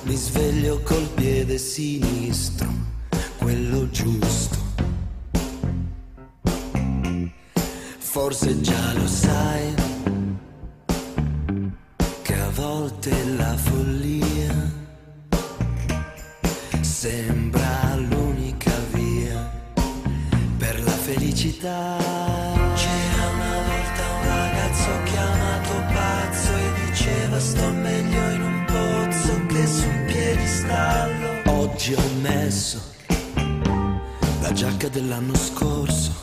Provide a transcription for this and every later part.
Mi sveglio col piede sinistro, quello giusto. Forse già lo sai che a volte la follia sembra l'unica via per la felicità. C'era una volta un ragazzo chiamato pazzo e diceva sto meglio in un pozzo che su un piedistallo. Oggi ho messo la giacca dell'anno scorso,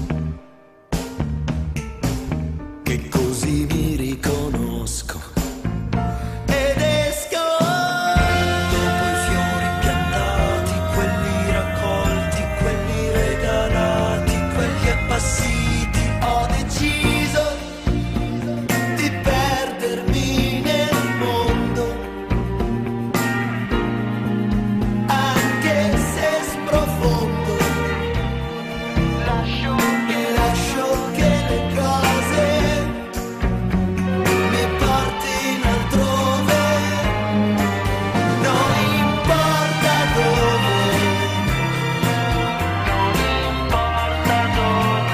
che così mi riconosco ed esco. Dopo i fiori piantati, quelli raccolti, quelli regalati, quelli appassiti, ho deciso di perdermi nel mondo, anche se sprofondo. Lascio che le cose mi portino altrove, non importa dove, non importa dove.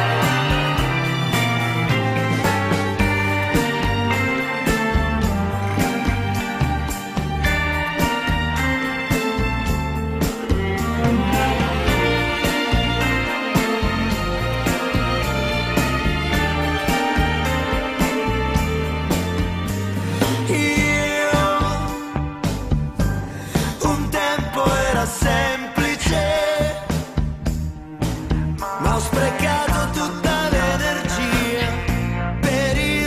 Un tempo era semplice, ma ho sprecato tutta l'energia per il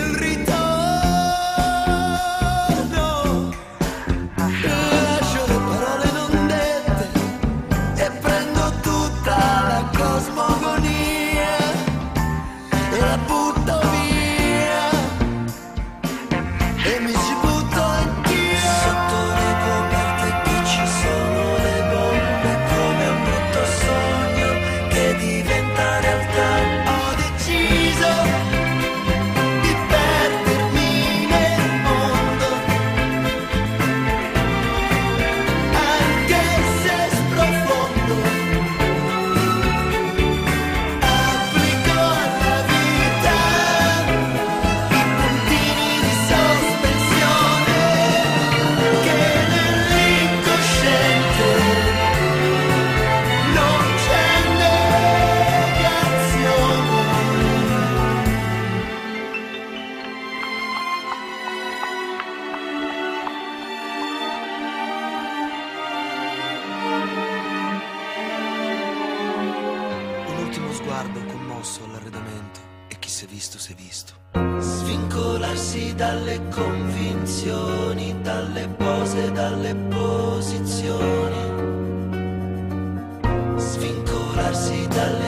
ritorno. Lascio le parole non dette e prendo tutta la cosmogonia e la butto via e mi ci butto anch'io. Sotto le coperte che ci sono le bombe, come un brutto sogno che diventa realtà. Ho deciso di perdermi nel mondo, anche se sprofondo. Applico alla vita i puntini di sospensione che nell'incosciente non c'è negazione. Un ultimo sguardo commosso all'arredamento e chi si è visto si è visto. Svincolarsi dalle convinzioni, dalle pose, dalle posizioni. Svincolarsi dalle